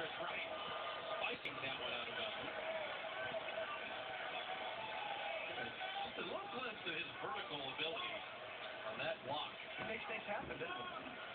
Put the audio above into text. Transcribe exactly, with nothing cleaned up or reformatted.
There's Wright spiking that one out of bounds. Just a little glimpse of his vertical ability on that block. He makes things happen, doesn't he?